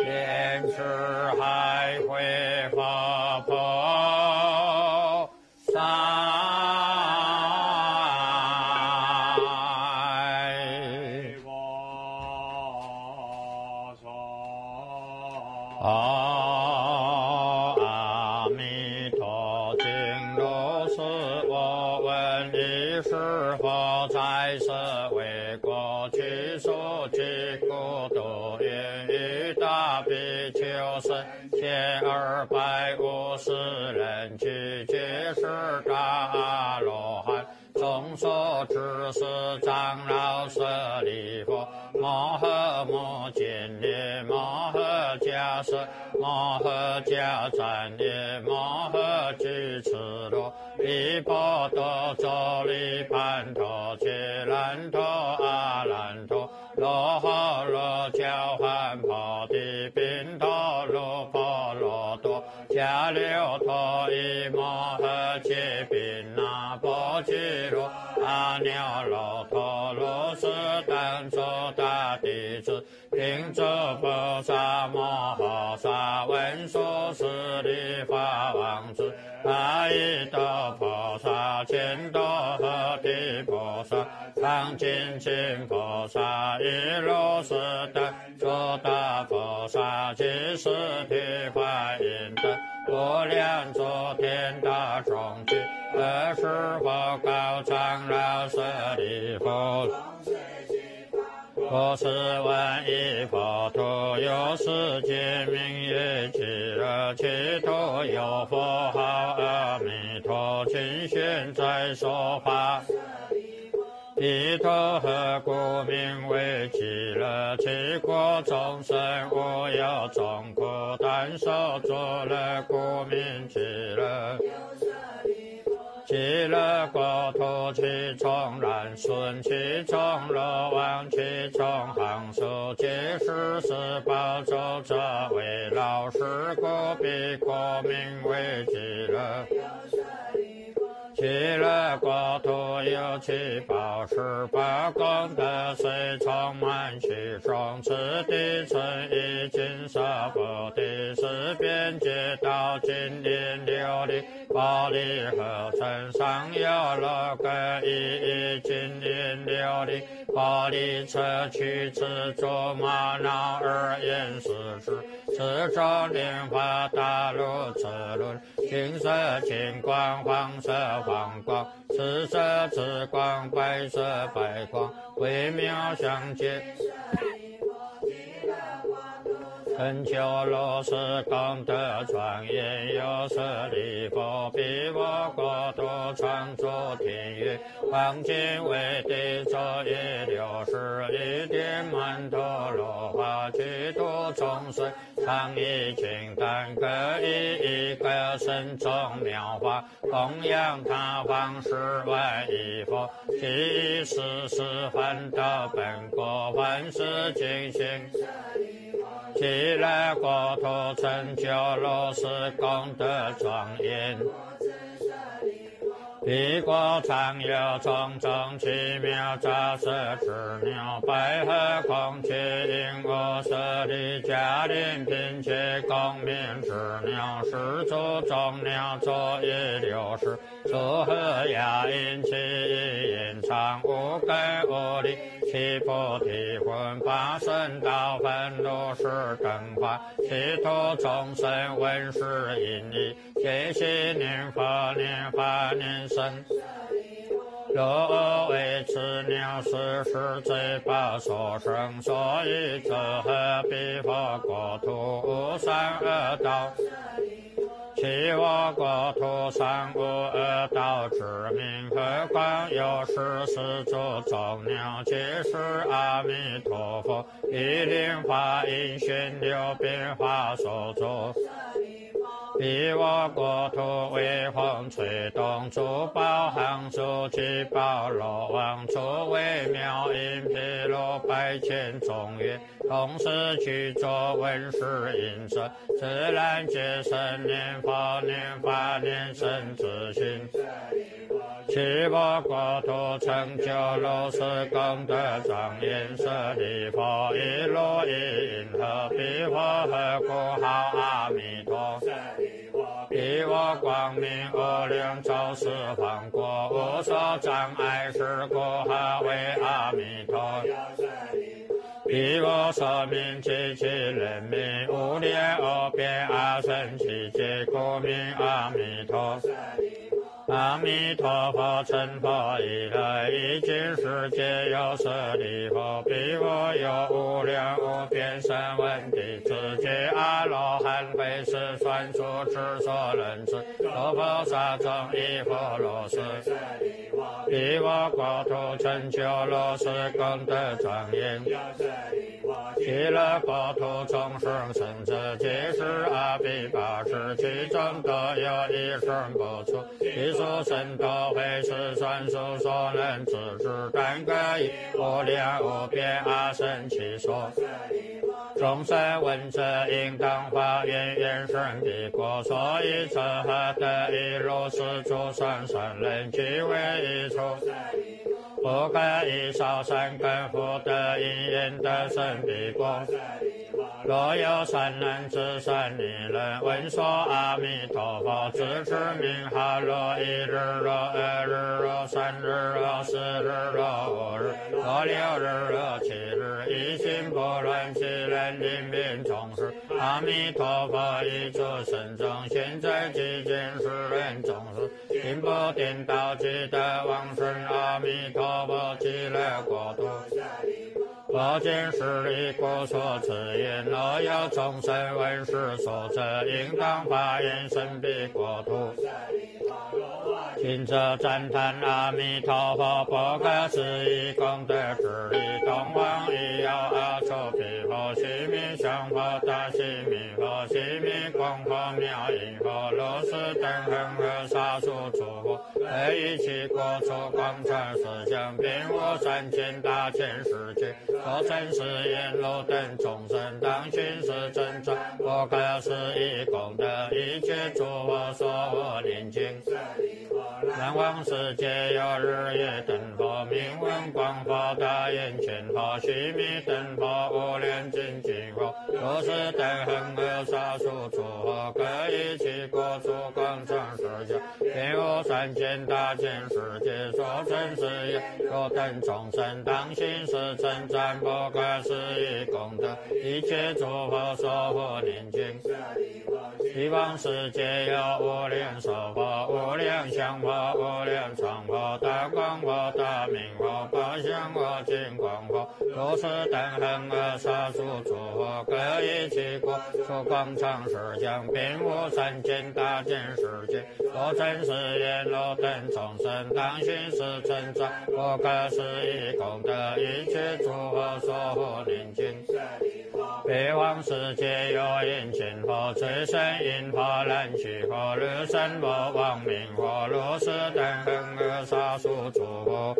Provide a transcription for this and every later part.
莲池海会佛菩萨。阿弥陀经如是我闻一是佛在舍卫国去所及故度云于大比丘僧1250人俱皆是大阿罗汉。众所知是长老舍利弗、摩诃目犍连、摩诃迦叶、摩诃迦旃延、摩诃居次罗、离波多周利盘陀、揭兰陀、阿兰陀、罗诃罗、交换婆提、宾陀罗、婆罗多、迦留陀、伊摩诃揭宾那波吉罗、阿耨罗陀罗斯当作大弟子，并诸菩萨摩诃萨文殊师利法王子、阿逸多菩萨、犍多诃提菩萨、常精进菩萨、一如是等诸大菩萨、及时提法印等无量诸天大众俱。尔时佛告长老舍利弗：我是闻一佛土有世界名曰极乐，其土有佛号阿弥陀，今现在说法。彼土何故名为极乐？其国众生无有众苦，但受诸乐，故名极乐。极乐国土，其中然顺，其中罗网，其中行树，皆是十宝洲者为老师，故彼国名为极乐。极乐国土有其宝石，八功德虽充满其中，此地存一金色菩提，是边界道金莲琉璃玻璃合成，上有六个一金莲琉璃玻璃车曲子竹玛瑙二眼四肢，此中莲花大如齿轮，金色金光，黄色黄光，紫色紫光，白色白光，微妙相接。成就如是功德庄严，有舍利弗，彼我国土常住天乐，黄金为地作业61点曼陀罗花，具度众生常以金丹各一个身中妙法，供养他方10万亿佛，其时时梵道本国，凡是尽行。极乐国土成就如是功德庄严，彼国常有种种奇妙杂色之鸟，百合空气鹦鹉舍利迦陵频且共鸣之鸟，十足众鸟作业60，诸和雅音其音长，无根无力，其菩提魂，八圣道分如是等法，其土众生闻是音义，皆悉念佛念法念僧。若为此鸟是罪报所生，所以则何彼佛国土无三恶道。其我国土上无恶道之名，何况有14诸众鸟，皆是阿弥陀佛以灵法音旋流变化所作。彼彼我国土为风吹动，珠宝行书七宝罗网，初为妙音毗罗百千中月，同时去作文史音色，自然皆生念佛念法念生自心。其我国土成就如是功德庄严，舍利弗，一如一因何彼佛何故号阿弥陀？彼我光明无量周十方国，无所障碍，是故何为阿弥陀？彼我所名及其人名，无量无边阿僧祇劫，故名阿弥陀。阿弥陀佛，成佛以来，一尽世界有舍利弗，彼我有无量无边声闻弟子，皆阿罗汉，非是算数之所能知。诸菩萨众亦复如是。彼我国土成就如是功德庄严。极乐国土众生生者，皆是阿鼻八识，其中都有一生不出。一数神多非是算数所能知之，但各以无量无边阿僧祇说。众生闻者应当发愿，愿生彼国，所以者何得以如是诸善善人俱为一处。不可以少善根福德因缘得生彼国。若有善男子善女人闻说阿弥陀佛，自持名号，若一日，若二日，若三日，若四日，若五日，若六日，若七日，一心不乱，其人临命终时，阿弥陀佛一诸神中，现在即见世人终时，心不颠倒，即得往生阿弥陀佛极乐国土。佛见是利故所持言，若有众生闻是说者，应当发愿生彼国土。听者赞叹阿弥陀佛，不可思议功德之力，东方亦有阿处毗佛，悉弥相佛，大悉弥佛，悉弥光佛，妙音佛，如是等恒河沙数诸佛，得一切国土广传实相，遍无三千大千世界，所成是言如等众生，当寻是真传，不可思议功德，一切诸佛所无念经。南方世界有日月灯佛，名闻光佛，大眼前佛，须弥灯佛，无量精进佛，如是等恒河沙数诸佛，各一切国土广传实相，遍无三千大千世界，所成是言若等众生，当行是称赞，不可思议功德，一切诸佛所护念经。西方世界有无量寿佛，无量相佛，无量常佛，大光佛，大明佛，八相佛，金光佛，如是等恒河沙数诸佛，各一切国土广传实相，遍无三千大千世界，所成是言若等众生，当行是称赞，不可思议功德，一切诸佛所护念经。北方世界有因前佛，最胜因佛，南须佛，律胜佛，王明佛，如是等恒河沙数诸佛，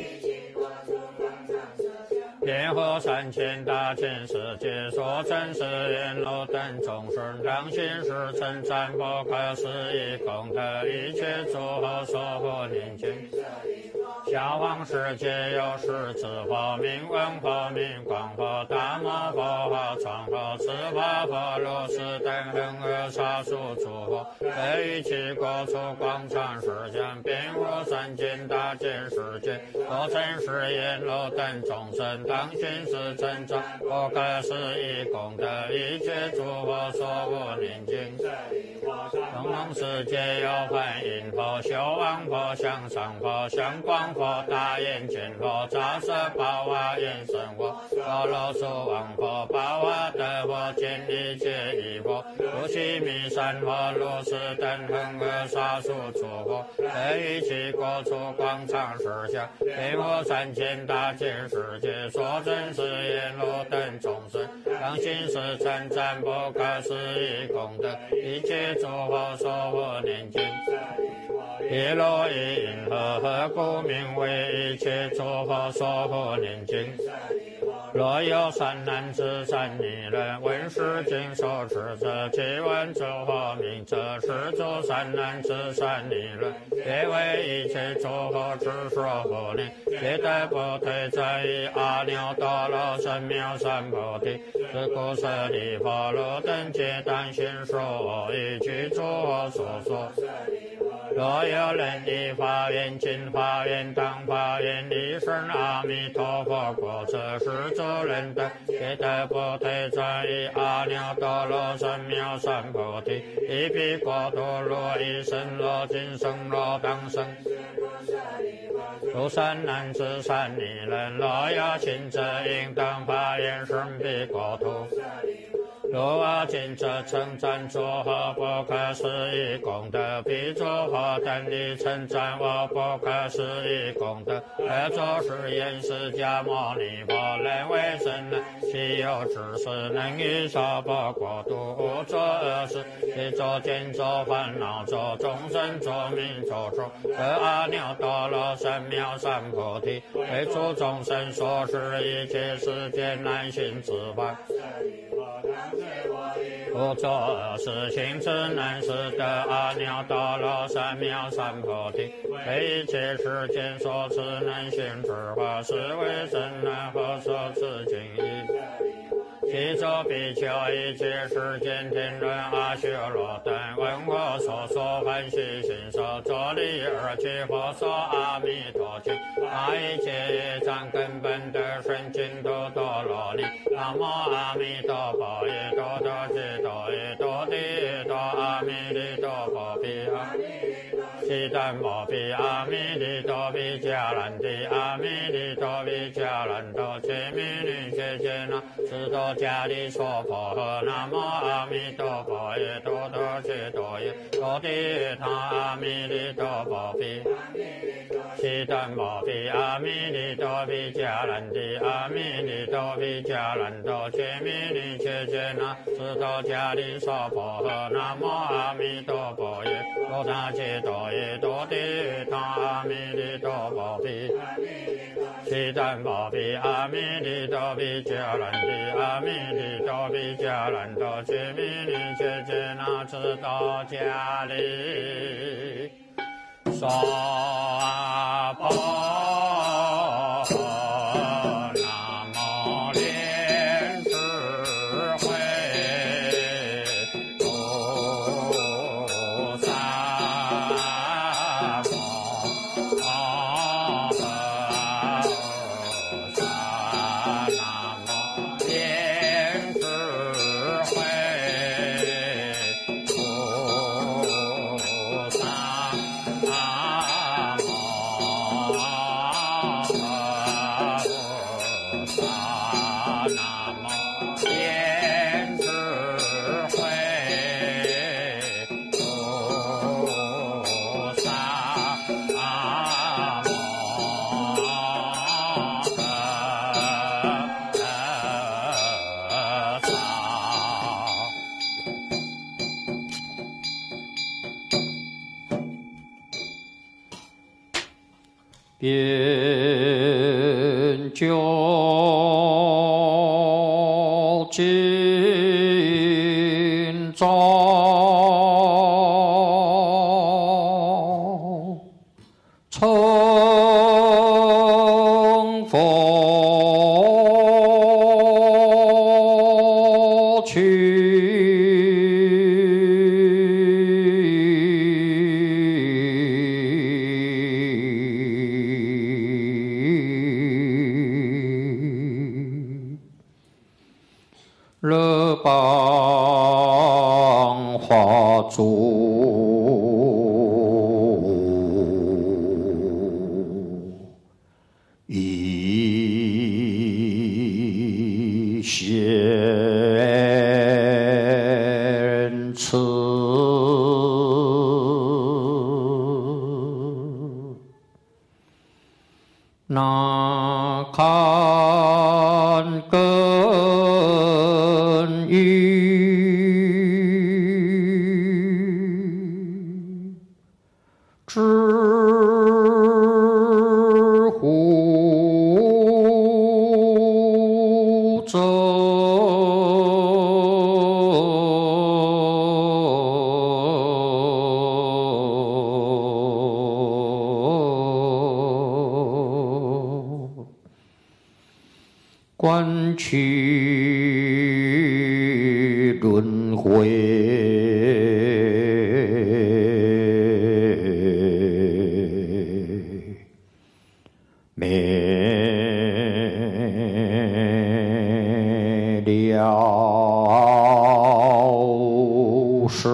遍覆三千大千世界，所成是言若等众生，当行是称赞，不可思议功德，一切诸佛所护念经。下方世界有十字佛，名闻佛，名光佛，大摩佛，法常佛，持法佛，如是等恒河沙数诸佛，各一切国土广传实相，遍无三千大千世界，所成是言若等众生，当行是称赞，不可思议功德，一切诸佛所护念经。东方世界有梵音佛，修王佛，向上佛，向光佛，大眼见佛，杂色宝华眼神佛，高罗树王佛，宝华德佛，见一切一佛，如须弥山佛，如是等恒河沙数诸佛， 在一起各处广场石下，给我3000大千世界，说真是阎罗等众生，当心是称赞不可思议功德，一切诸佛所护念经。耶罗伊因何故名为一切诸佛所护念经？若有善男子善女人闻是经所持者，即闻诸佛名者，是诸善男子善女人，皆为一切诸佛之所护念，皆得不退在于阿耨多罗三藐三菩提。是故舍利弗，汝等皆当信说一句诸佛所说。若有人以法愿尽法愿当法愿，一生阿弥陀佛国者，是诸人等皆得不退在于阿耨多罗三藐三菩提。一彼国土若一生若今生若当生。诸善男子善女人，若有信者应当发愿生彼国土。如我今者称赞诸佛不可思议功德，彼诸佛等亦称赞我不可思议功德。而作是言：释迦牟尼佛能为真人，其有知识能于娑婆国度，无作恶事，亦作见作烦恼作众生作命作处，得阿耨多罗三藐三菩提，为诸众生所示一切世间难行之法。不作恶事，行之能使得阿耨多罗三藐三菩提，为一切世间所持能行之法，是为真人佛所持经义。其作比丘一切世间天人阿修罗等，闻我所说欢喜心受，作礼而去佛说阿弥陀经，把一切业障根本的深尽都多罗尼。南无阿弥陀佛，耶多多揭多耶多地耶多阿弥利多佛比阿悉达摩比阿弥利多比迦兰帝阿弥利多比迦兰多揭弥尼揭揭那斯多迦利娑婆诃。南无阿弥陀佛，耶多多揭多耶多地耶他阿弥利多佛比悉达摩比阿弥利多比迦兰帝阿弥利多比迦兰多揭弥尼揭揭那斯多迦利娑婆诃。南无阿弥陀佛，耶多他揭多耶多地耶他阿弥利多佛比悉达摩比阿弥利多比迦兰帝阿弥利多比迦兰多揭弥尼揭揭那斯多迦利娑婆。边教今朝成佛去。热邦华主一贤。此欲知乎者，观其轮回，灭了时。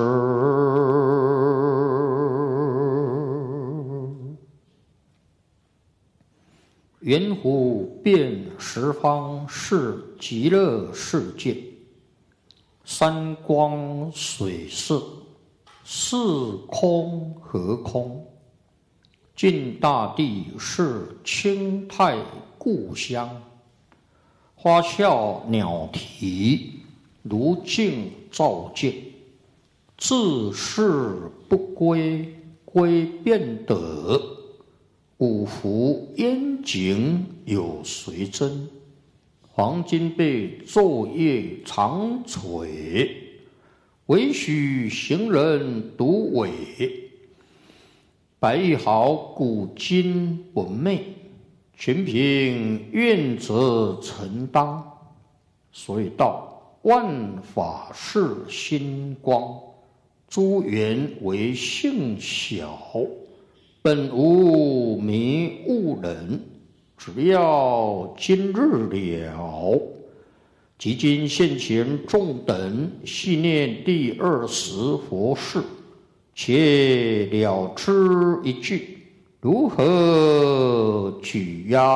圆乎遍十方是极乐世界，三光水色，四空和空，尽大地是清泰故乡，花笑鸟啼，如镜照见，自是不归，归便得。五福烟景有谁真？黄金被昼夜长垂，唯许行人独伟。白玉毫古今不昧，全凭愿者承当。所以道万法是心光，诸缘为性小。本无迷悟人，只要今日了。即今现前众等细念第20佛事，且了知一句，如何举呀？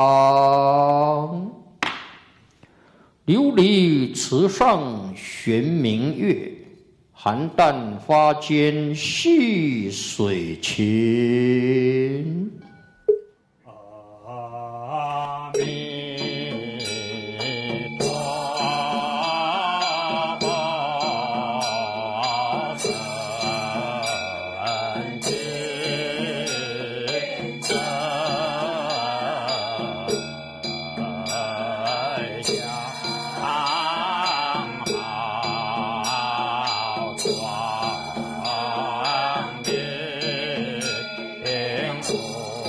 琉璃池上悬明月，寒淡发间细水情。阿弥陀佛，圣净真相。光明。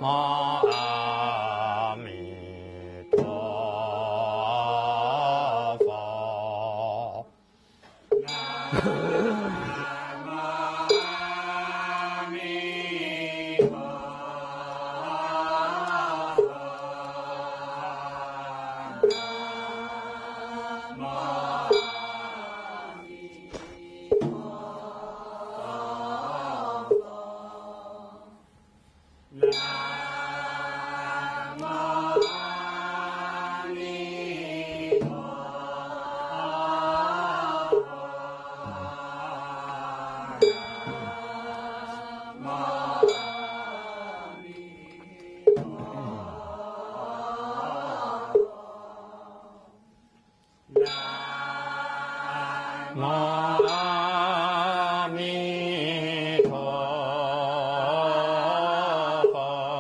阿弥陀佛。阿弥陀佛，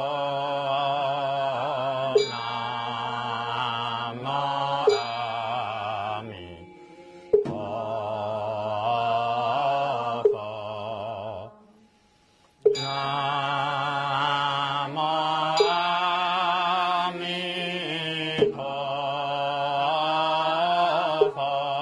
南无阿弥陀佛，南无阿弥陀佛。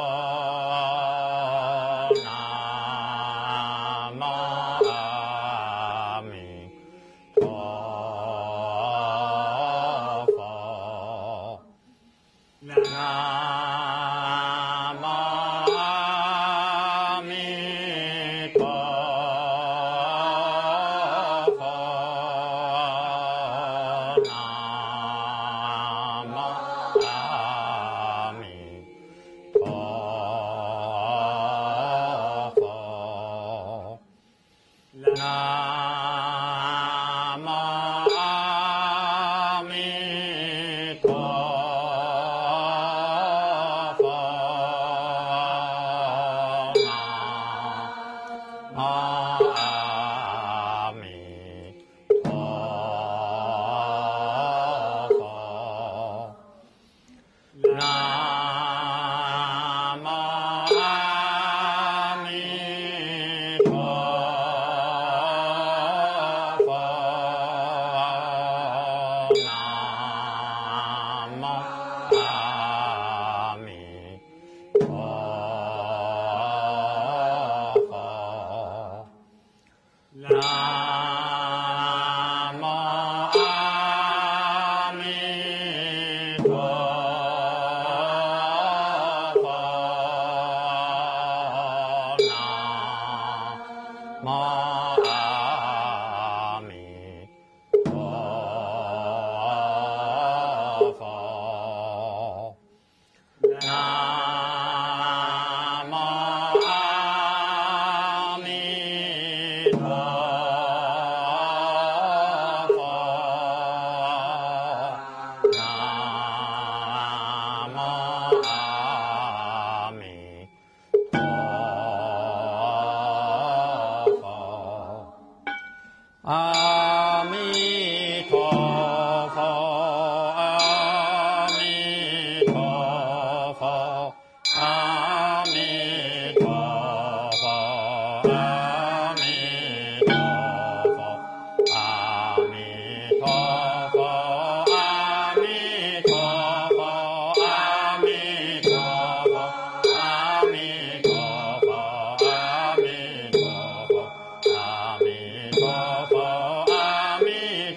阿弥陀佛，阿弥陀佛，阿弥陀佛，阿弥陀佛，阿弥陀佛，阿弥陀佛，阿弥陀佛，阿弥陀佛，阿弥陀佛，阿弥陀佛。阿弥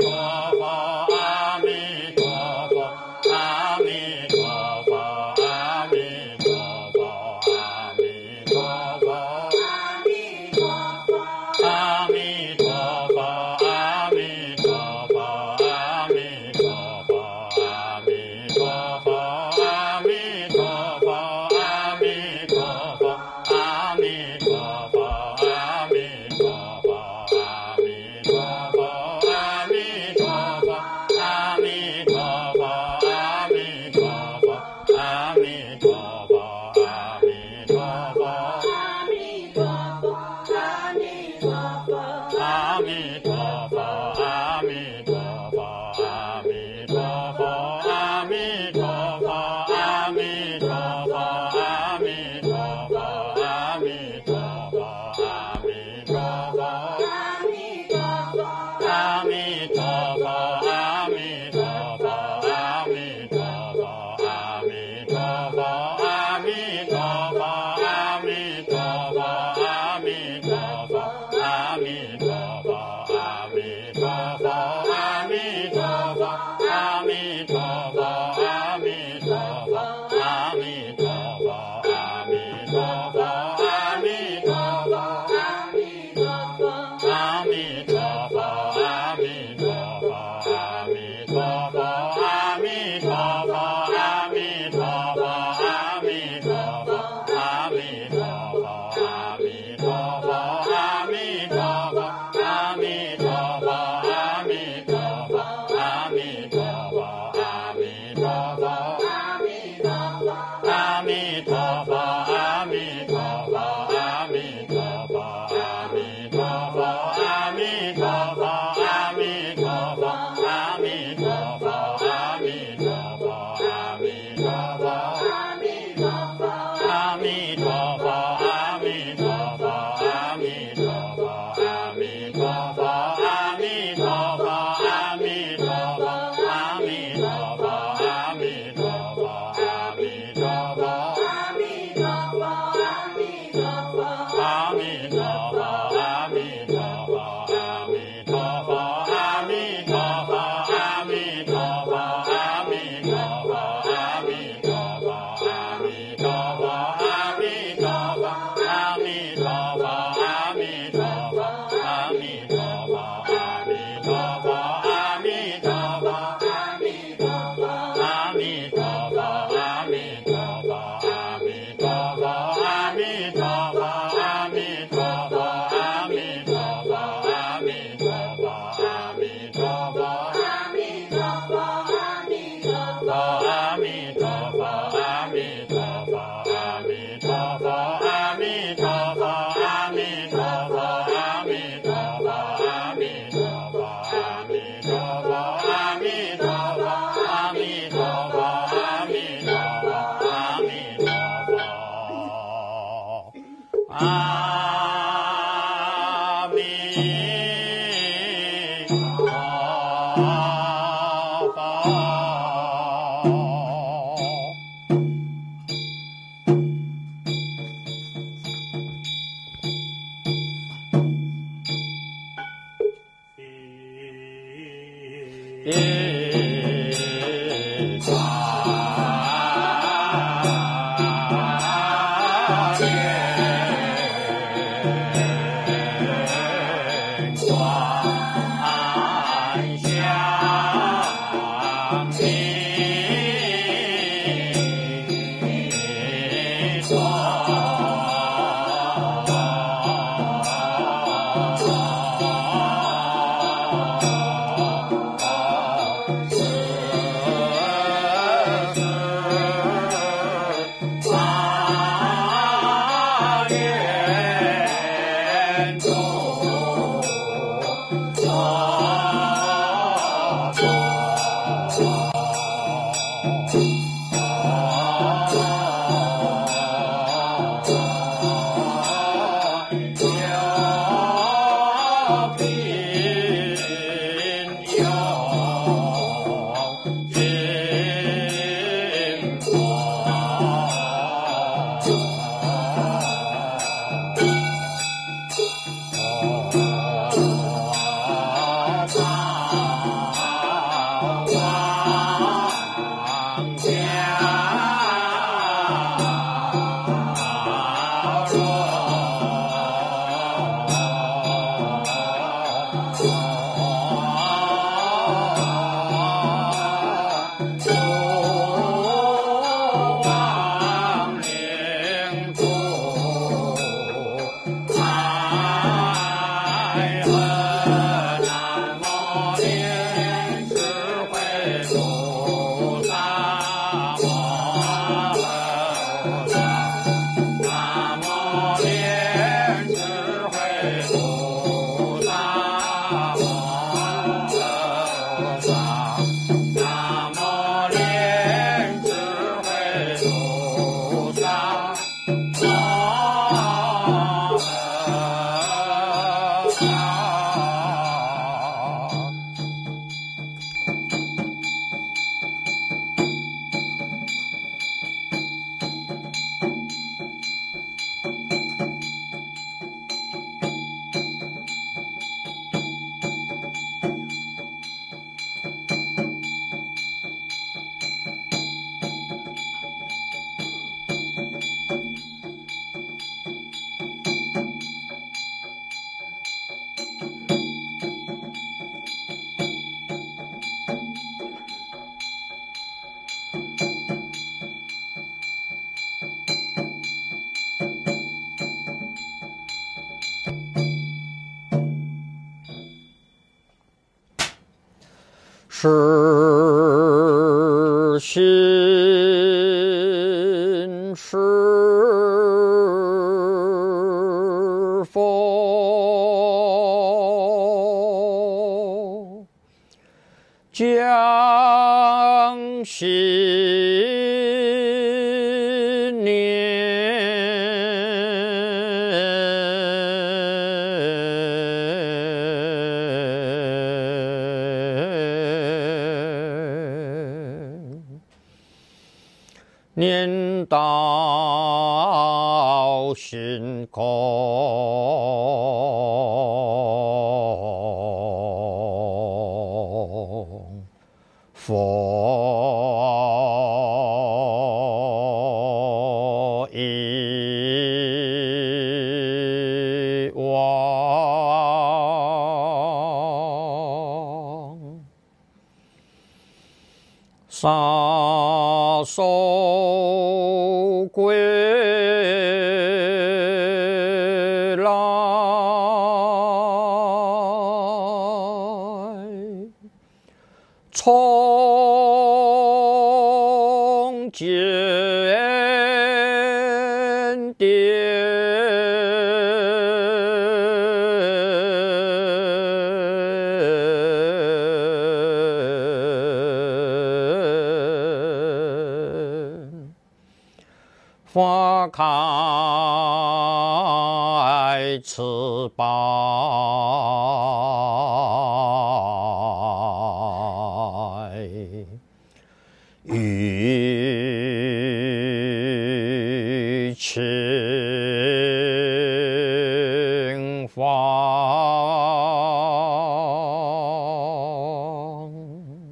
是心是佛，将心念到心空，佛已忘，沙手归来，从见花开翅膀，雨晴方。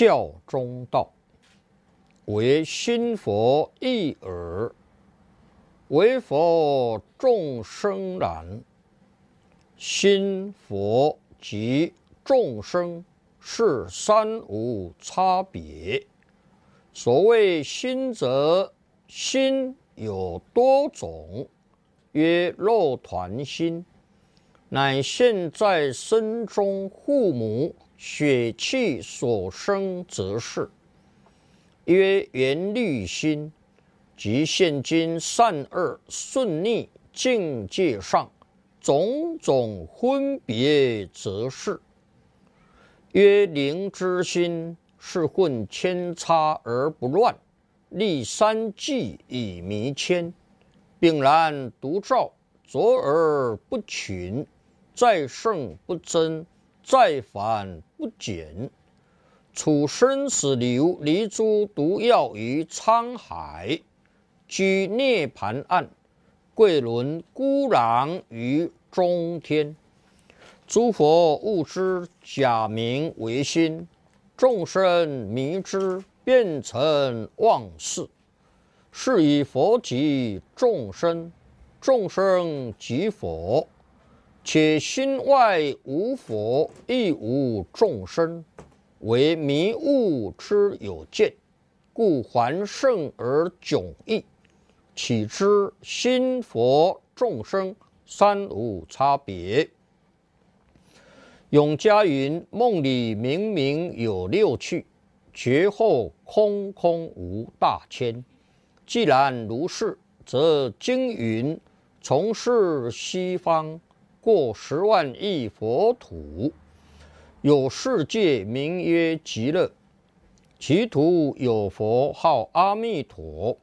教中道，为心佛一耳，为佛众生然。心佛及众生是三无差别。所谓心者，心有多种，曰肉团心，乃现在身中父母血气所生则是，曰缘虑心，即现今善恶顺逆境界上种种分别则是，曰灵之心，是混千差而不乱，立三际以弥谦，并然独照，卓而不群，再胜不增，再繁不减。处生死流，离诸毒药于沧海，居涅盘岸，贵轮孤狼于中天。诸佛悟之，假名为心；众生迷之，变成妄事。是以佛即众生，众生即佛。且心外无佛，亦无众生，为迷悟之有见，故还圣而迥异。岂知心佛众生三无差别。永嘉云：梦里明明有六趣，觉后空空无大千。既然如是，则经云：从是西方过10万亿佛土，有世界名曰极乐，其土有佛号阿弥陀。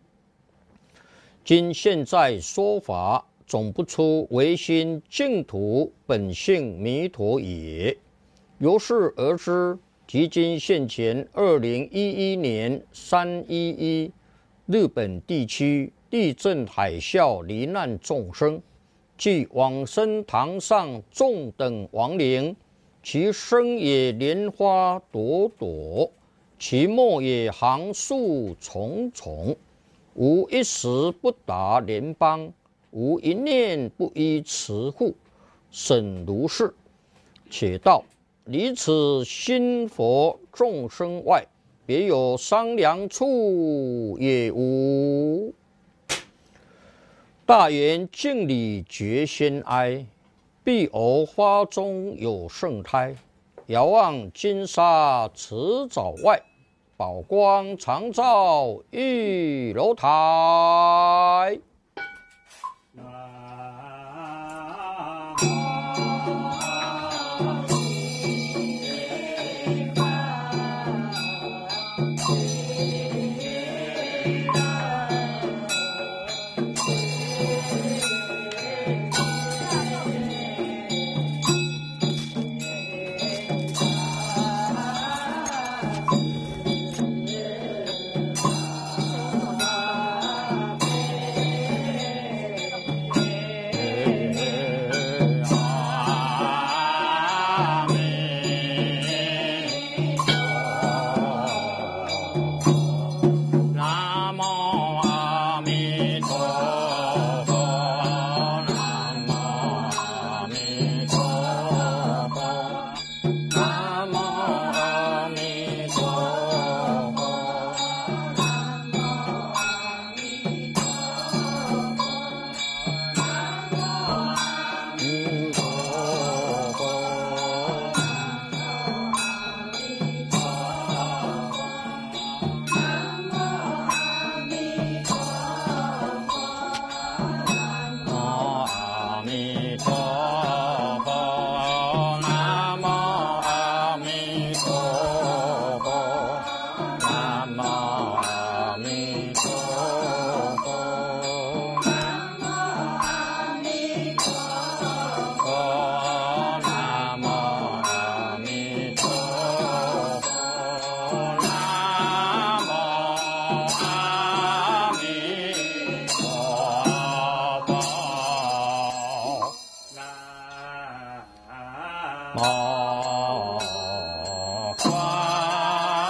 今现在说法，总不出唯心净土本性弥陀也。由是而知，即今现前2011年311日本地区地震海啸罹难众生，即往生堂上众等亡灵，其身也莲花朵朵，其末也行树重重，无一时不达莲邦，无一念不依持护。审如是，且道离此心佛众生外，别有商量处也无。大圆净理觉先哀，碧藕花中有圣胎。遥望金沙池沼外，宝光常照玉楼台。 花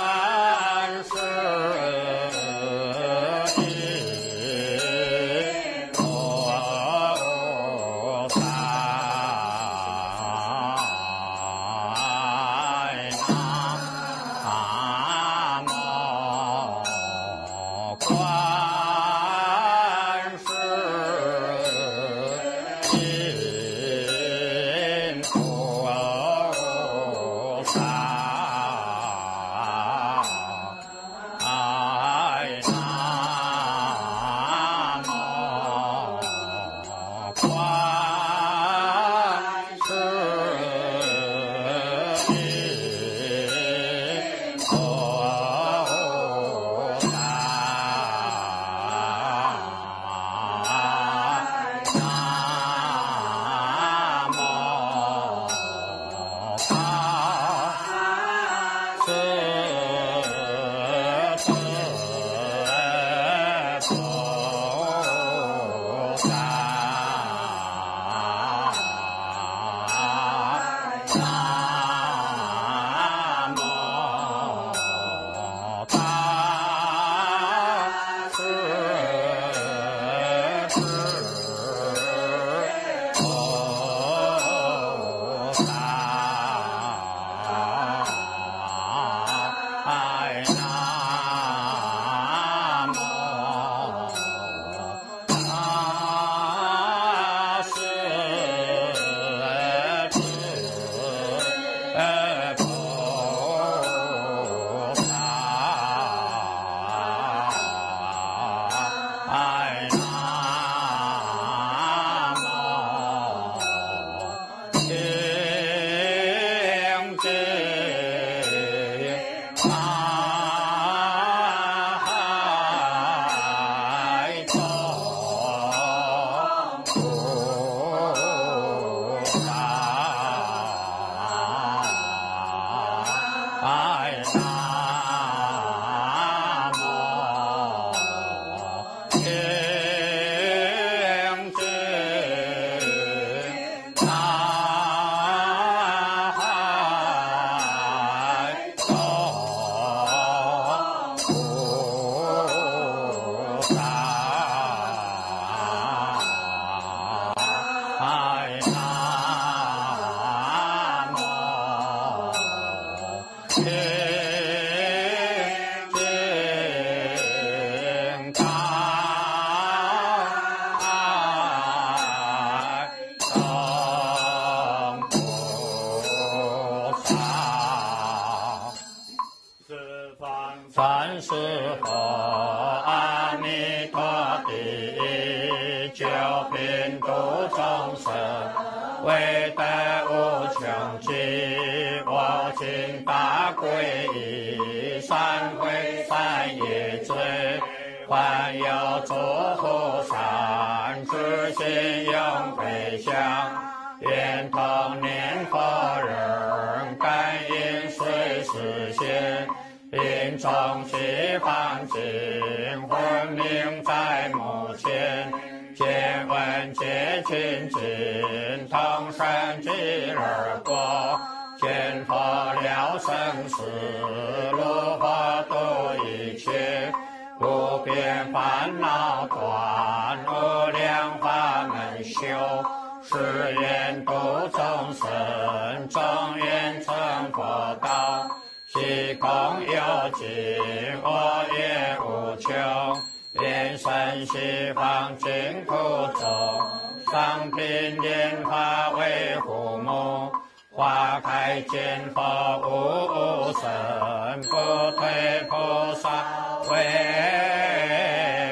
师佛，阿弥陀第一，救贫度众生，为得无穷极，我今大皈依，三皈三业罪，还有诸佛善知心永回向，愿同念佛人，感应随时现，因众西方尽，昏明在目前，见闻皆清净，同生极乐国，见佛了生死，如何度一切，无边烦恼断，无量法门修，是愿度众生，终愿成佛道。虚空有尽，我也无穷，愿生西方净土中，上品莲花为父母，花开见佛无生，不退菩萨为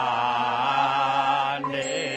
伴侣。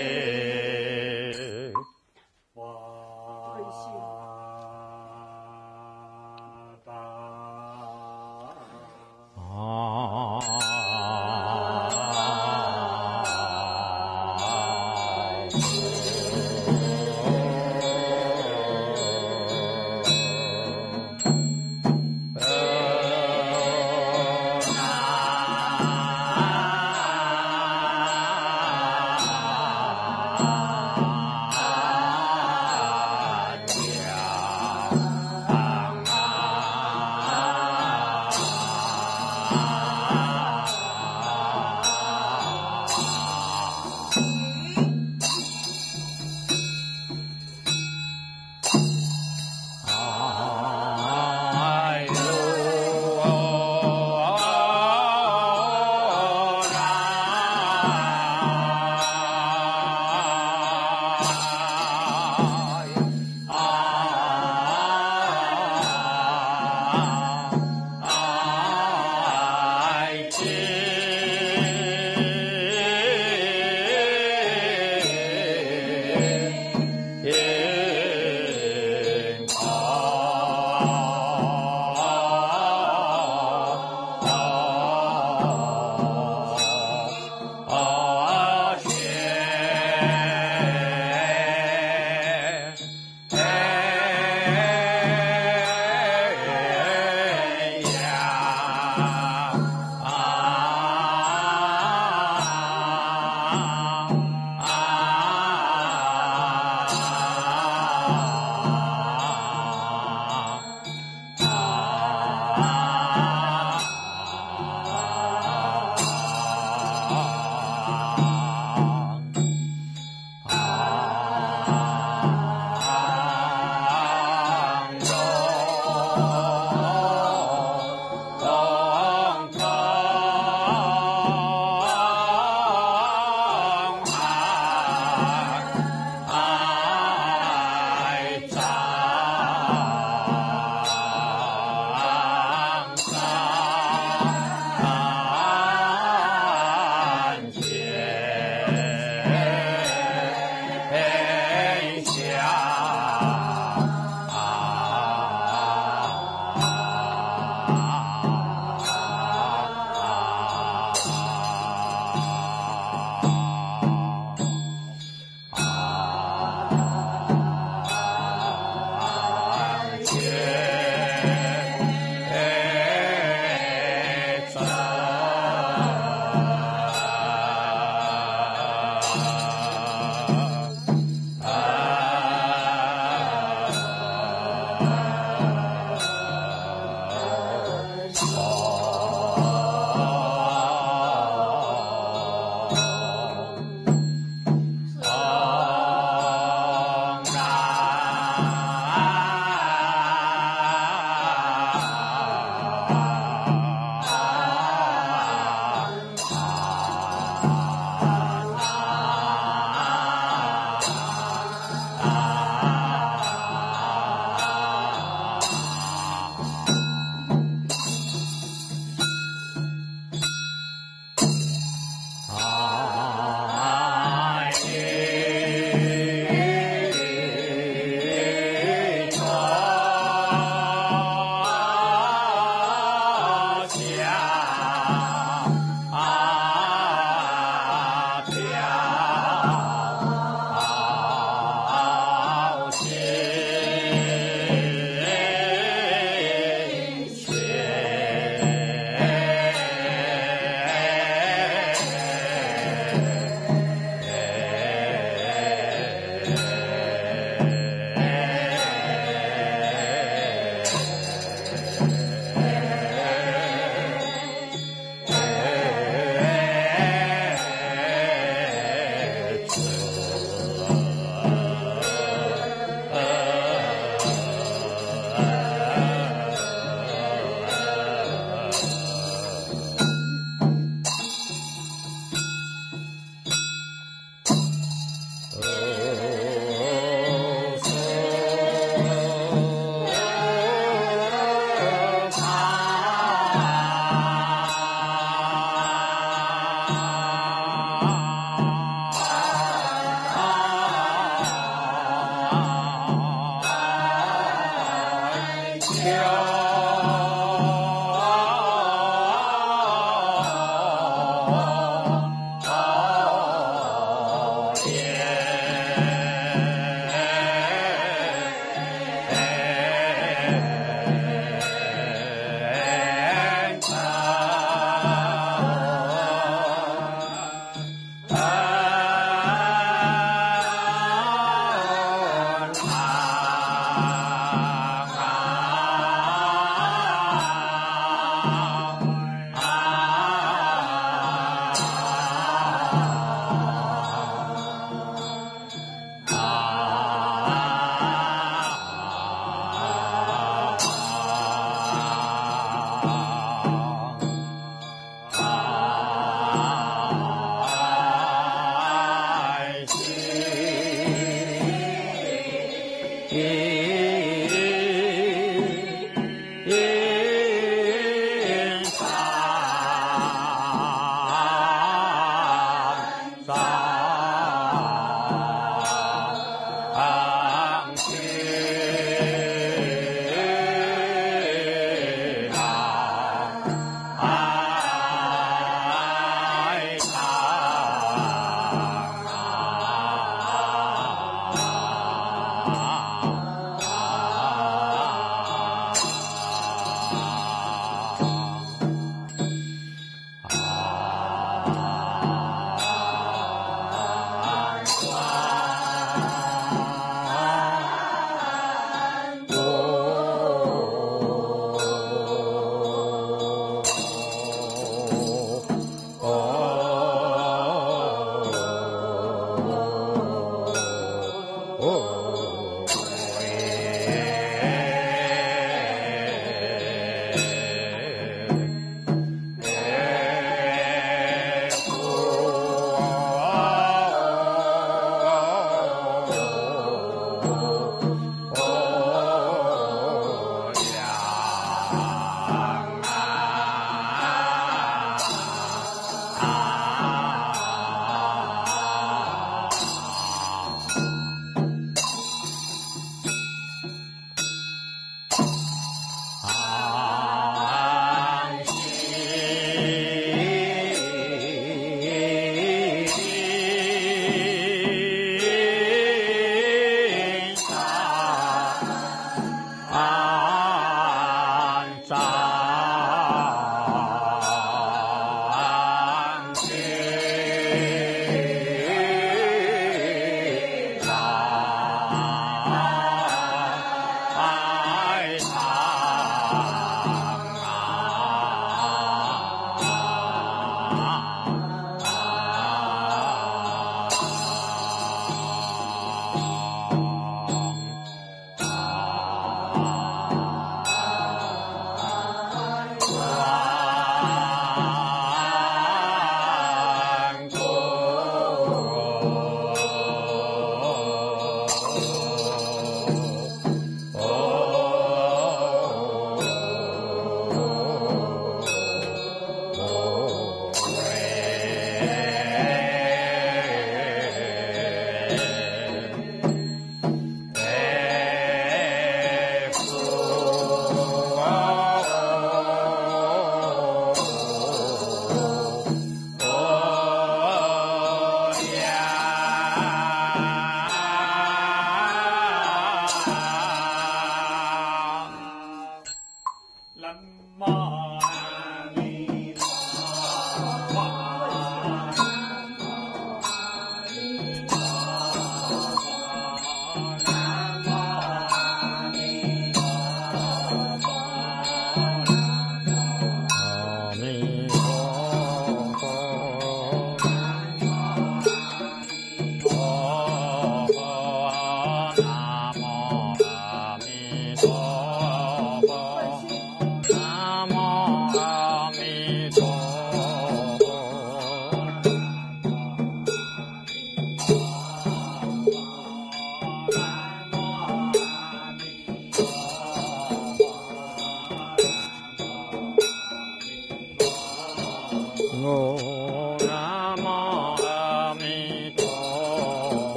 南无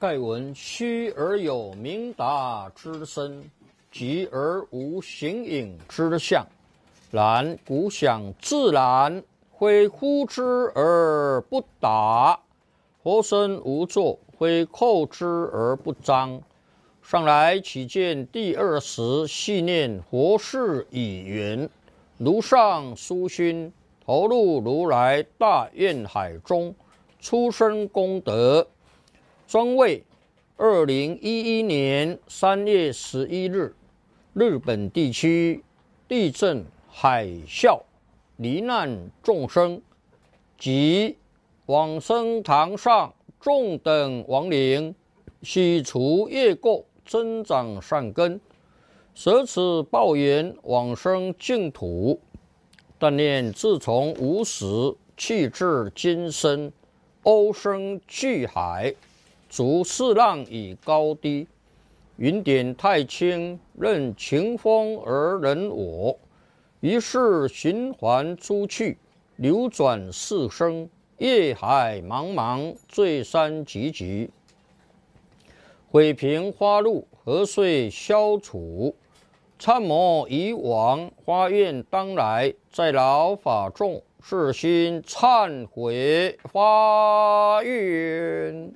盖闻虚而有明达之身，急而无形影之象。然古想自然，非呼之而不达；活生无作，非扣之而不彰。上来启见第20，系念佛事已圆。如上书勋，投入如来大愿海中，出生功德。专为2011年3月11日，日本地区地震、海啸罹难众生及往生堂上众等亡灵，悉除业垢，增长善根，舍此报缘往生净土。但念自从无始去至今生，欧生巨海，逐四浪以高低，云点太轻，任晴风而人我。于是循环诸趣，流转四生，业海茫茫，罪山急急。毁平花路，何遂消除？参谋以往，发愿当来，在劳法众，是心忏悔发愿。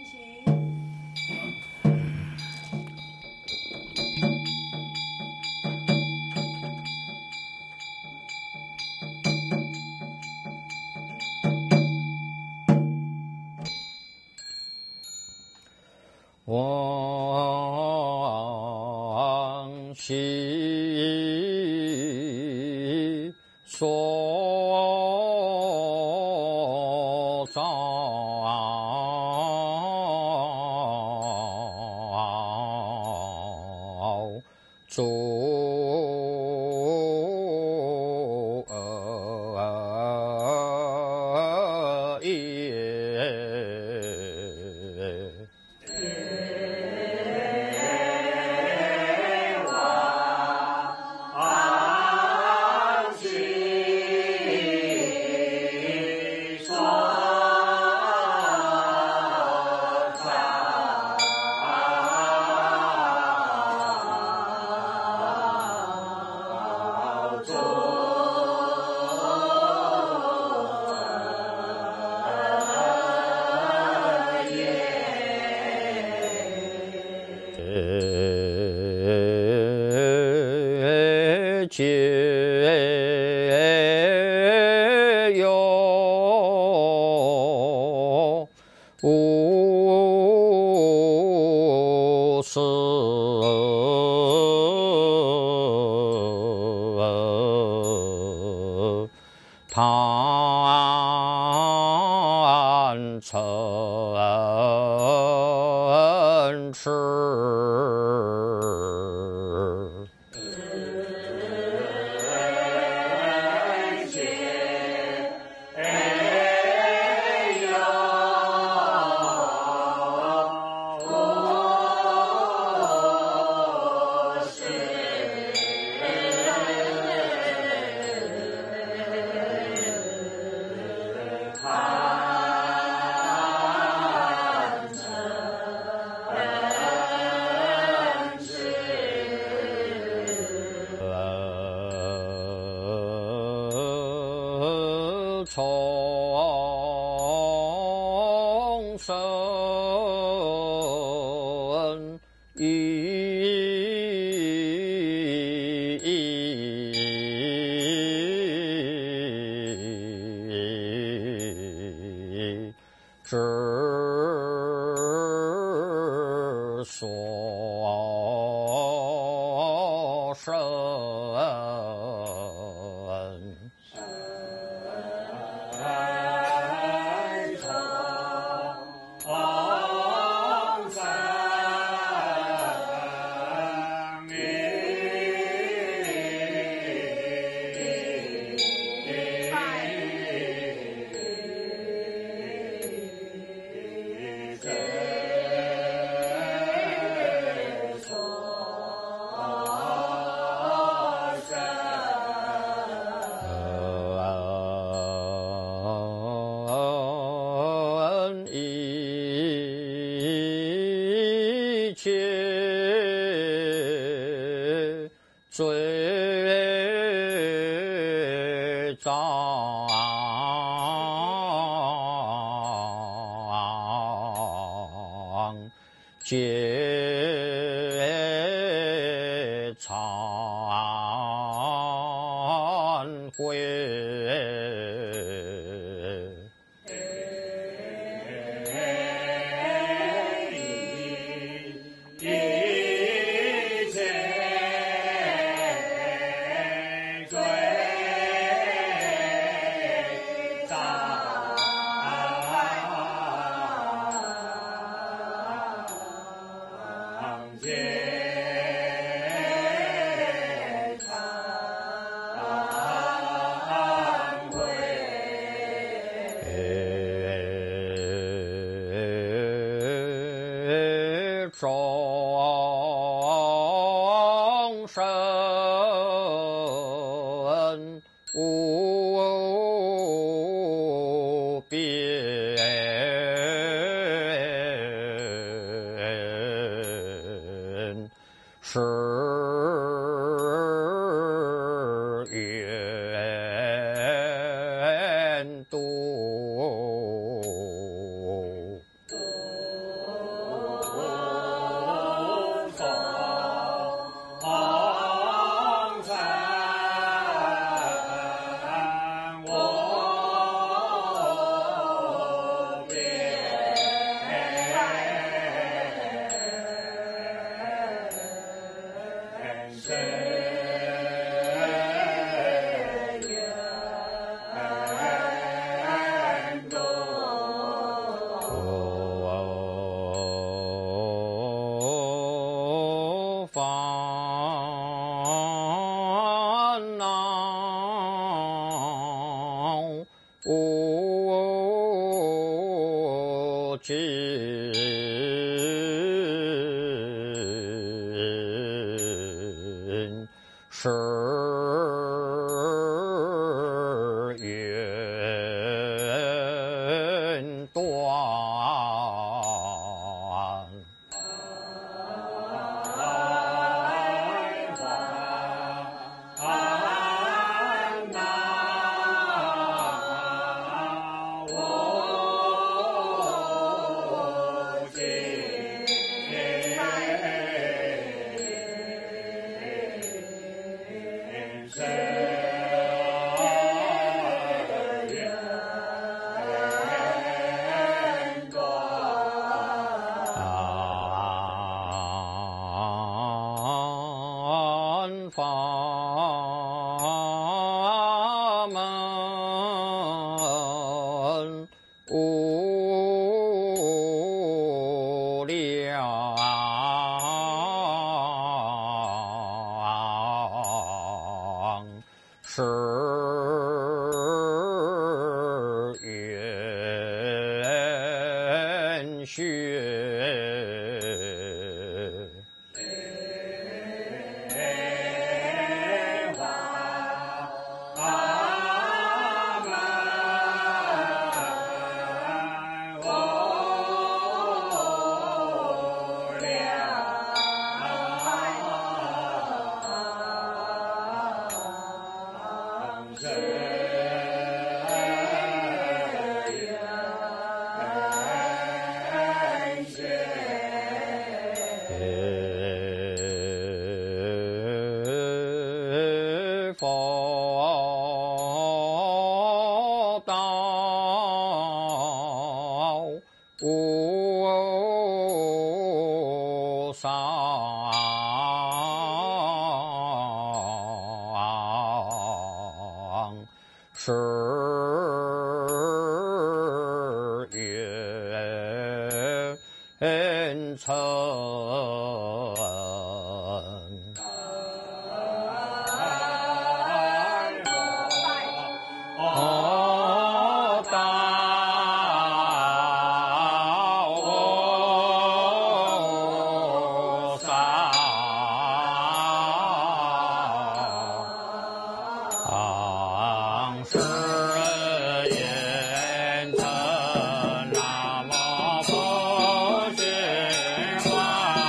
往昔所造诸皆有无始贪嗔痴。众生之所生。 最早结忏悔。众生无边是愿度。烦恼无尽，是愿断。法门无量，是愿学。佛道无上，是愿成。是愿成，南无佛心观。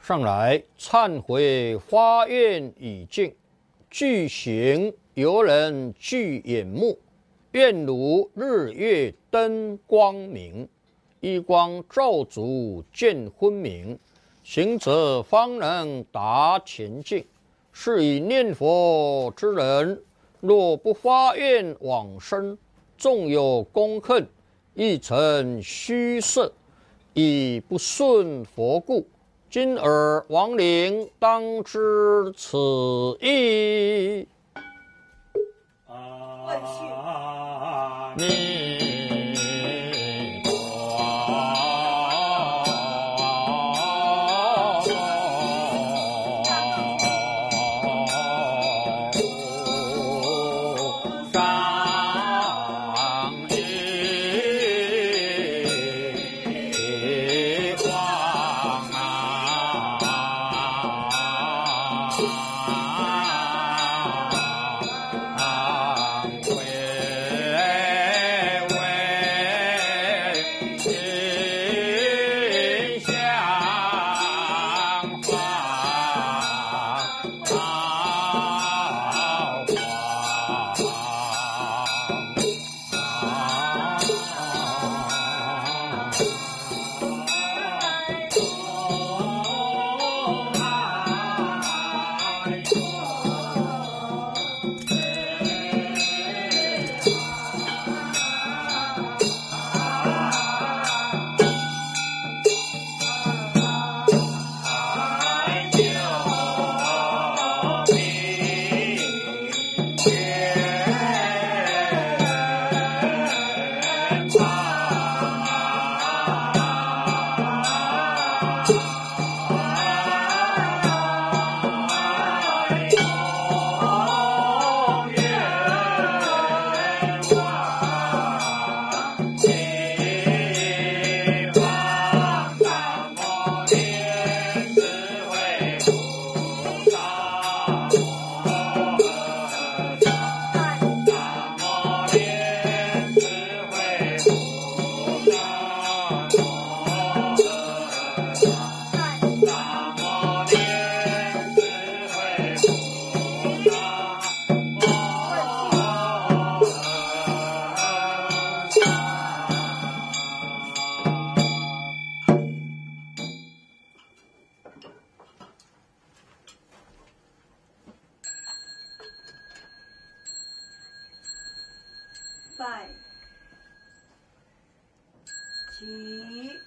上来忏悔花愿已尽，具行游人具眼目，愿如日月灯光明，一光照足见昏明，行者方能达前境。是以念佛之人，若不发愿往生，纵有功恨，亦成虚设，以不顺佛故。今尔亡灵当知此意。阿弥陀佛，上一光拜起，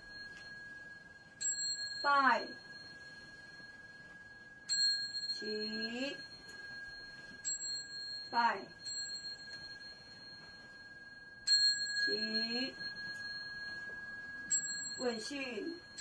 拜起，拜起，问讯。